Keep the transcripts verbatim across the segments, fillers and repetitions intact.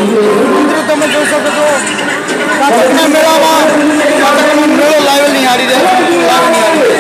મિત્રો તમે જોઈ શકો છો કાતકના મેળામાં કાતકનો મેળો લાઈવ નિહાળી રહ્યા છો, લાઈવ નિહાળી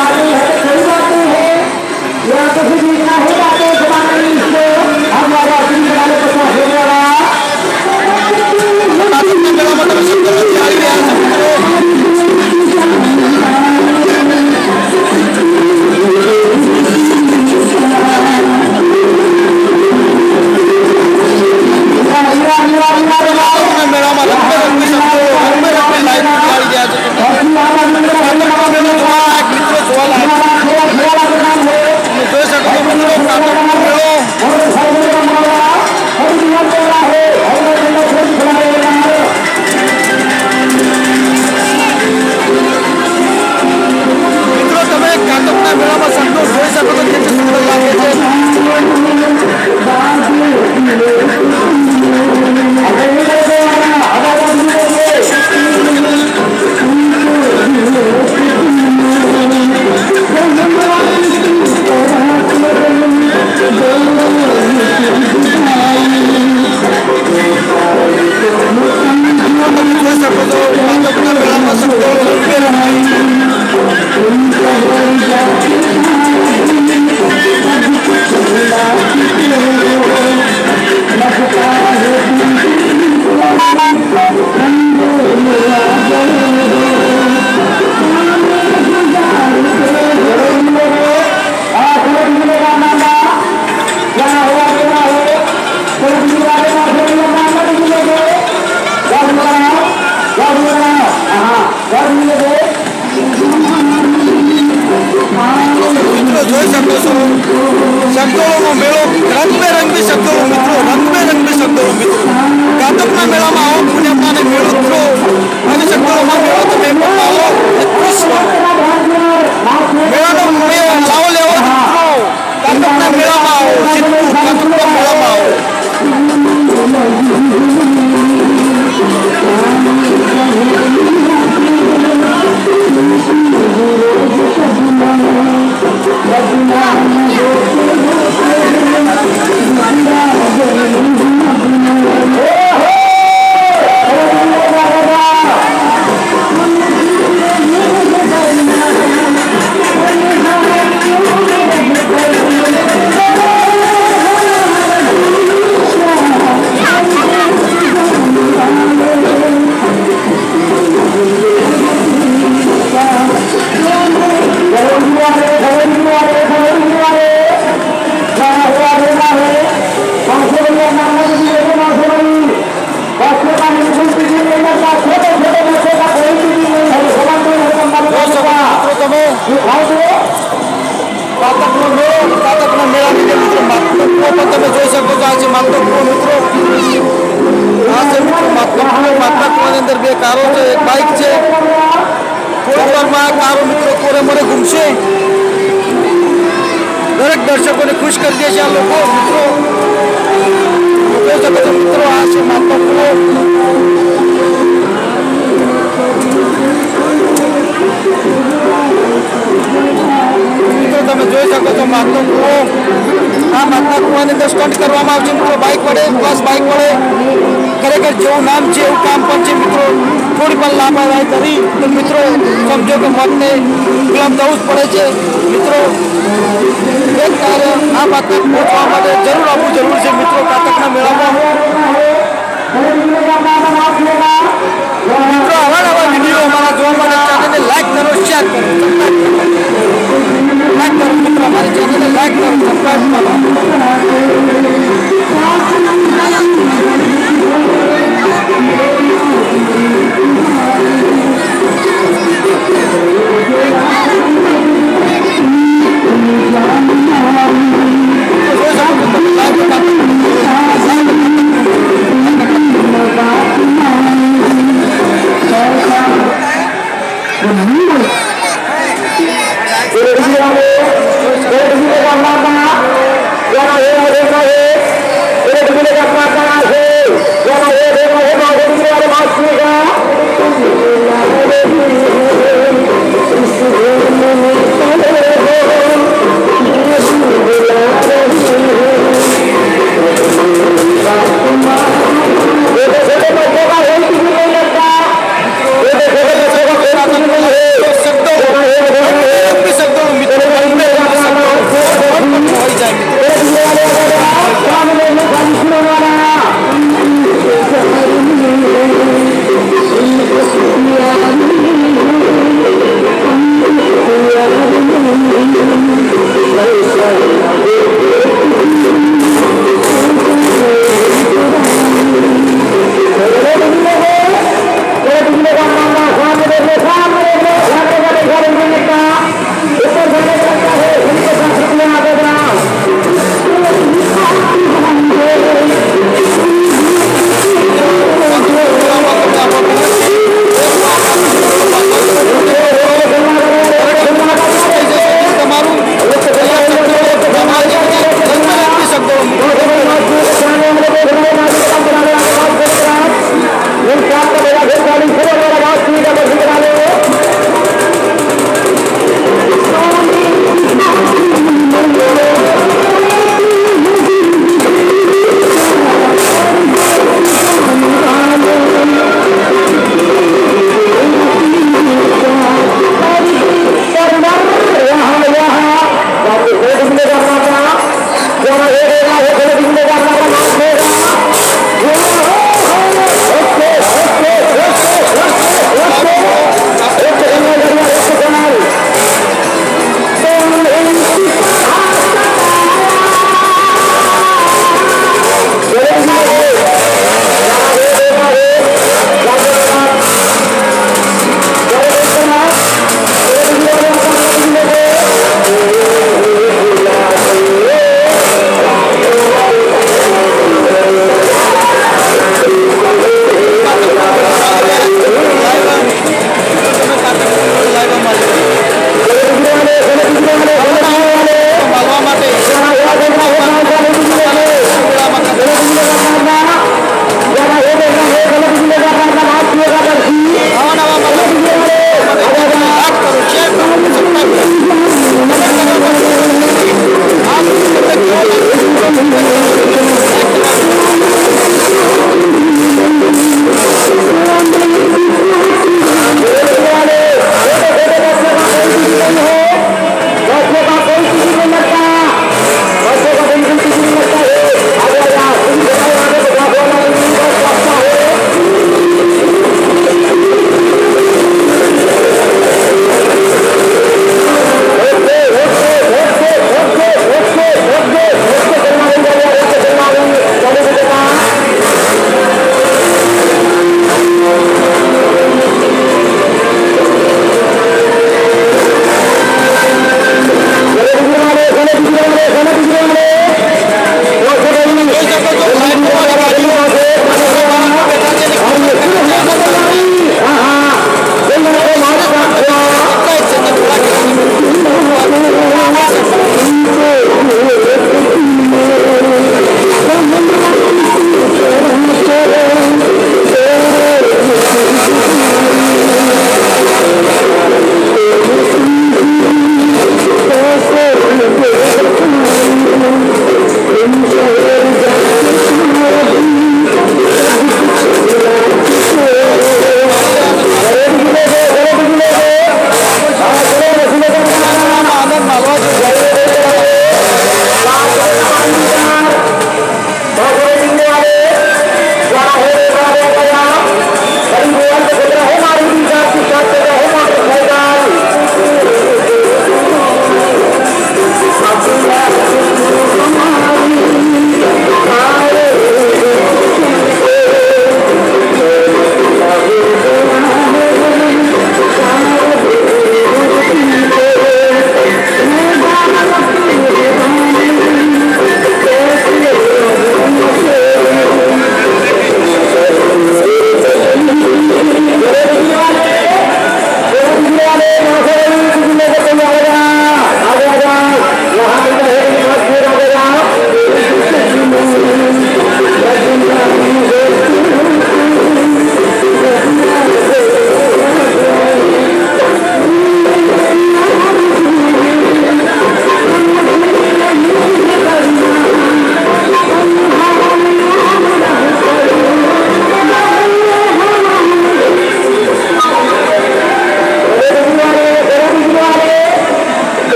શબ્દોનો મેળો રંગબેરંગી શબ્દો મિત્રો, રંગબેરંગી શબ્દો મિત્રો. કાતકના મેળામાં આવો પુણ્યપાને મેળો થયો અને શબ્દોમાં મેળો તમે પણ આવો મેળાનો લાવો લેવો મિત્રો. કાતકના મેળામાં આવો, જેટલું કાતકના મેળામાં આવો. તમે જોઈ શકો છો આ છે માતા કુવો મિત્રો. આ છે મિત્રો માતા કુવો. માતા કુવાની અંદર બે કારો છે, એક બાઇક છે. થોડી વારમાં આ કારો મિત્રો કોરે મોરે ઘૂમશે. દરેક દર્શકોને ખુશ કરી દે છે આ લોકો મિત્રો. જોઈ શકો છો મિત્રો આ છે માતા કુવો. મિત્રો તમે જોઈ શકો છો માતા કુવો. આ માતા કુવાની અંદર સ્ટન્ટ કરવામાં આવશે મિત્રો, બાઇક વડે પ્લસ બાઇક વડે. ખરેખર જેવું નામ છે એવું કામ પણ છે મિત્રો. થોડી પણ લાપરવાહી કરી તો મિત્રો સમજો કે મોતને ગુલામ થવું જ પડે છે મિત્રો. એક કાર્ય આ માતા પહોંચવા માટે જરૂર આવવું જરૂર છે મિત્રો કાતકના મેળામાં. મિત્રો આવા નવા વિડીયો અમારા જોવા માટે ચેનલને લાઈક કરો, શેર કરો, લાઈક કરો મિત્રો. અમારી ચેનલને લાઈક કરો, સબસ્ક્રાઈબ કરો. Thank you.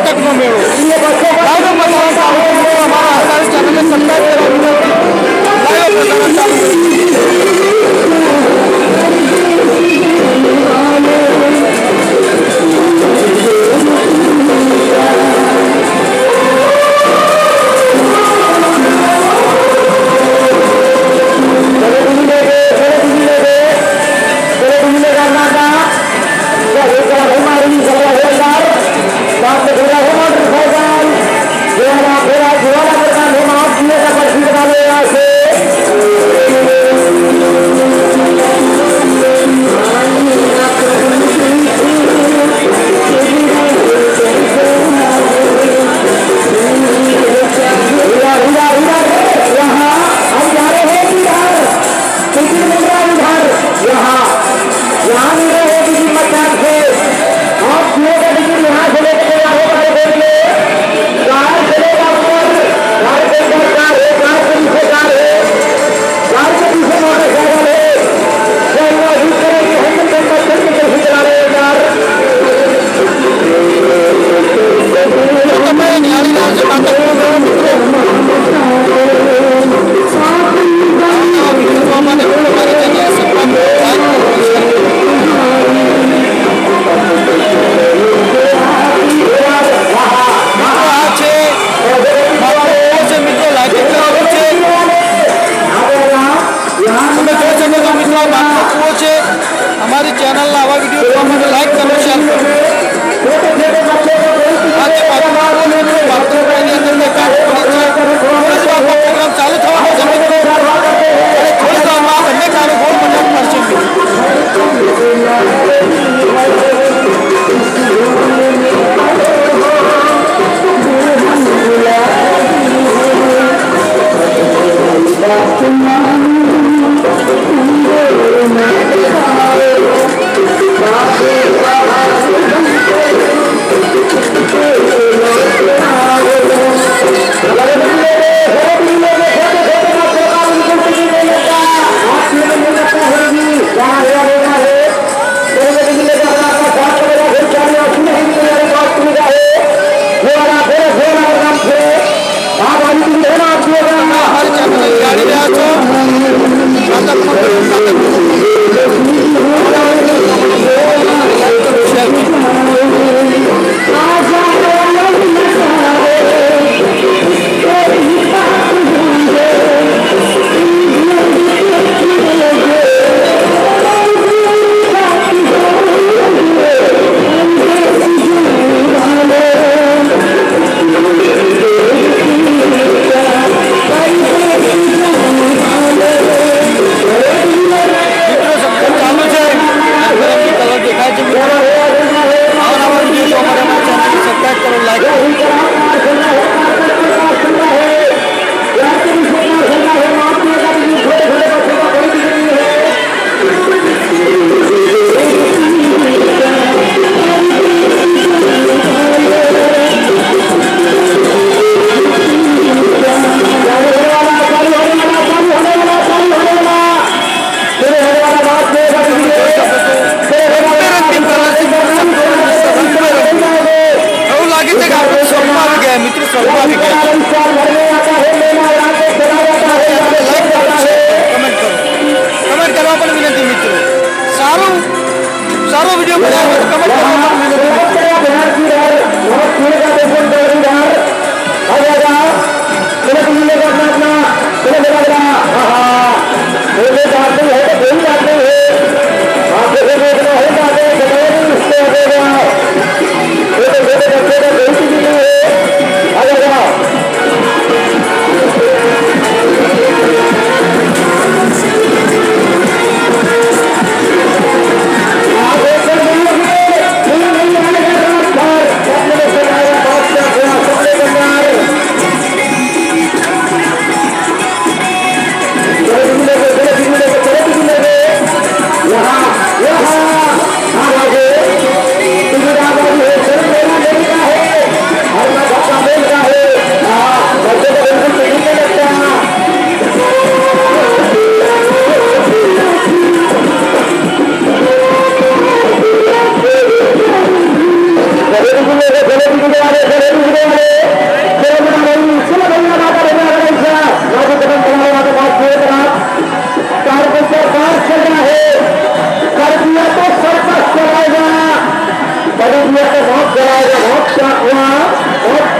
नाटकનો મેળો લાઈવ પ્રસારણ ચાલુ કર્યું. અમારા હરદાસ ચેનલને સબસ્ક્રાઇબ કરવા લાઈવ પ્રસારણ ચાલુ કર્યું. हमारी चैनल आवा वीडियो જોવા માટે લાઈક કરો, શેર કરો. આજે બાપુની અંદર પ્રોગ્રામ ચાલુ થવાનો છે મિત્રો. થોડી વારમાં બંને કારો ગોળ મંડપ મળશે Gracias. बहुत चलाएगा, बहुत क्या हुआ, बहुत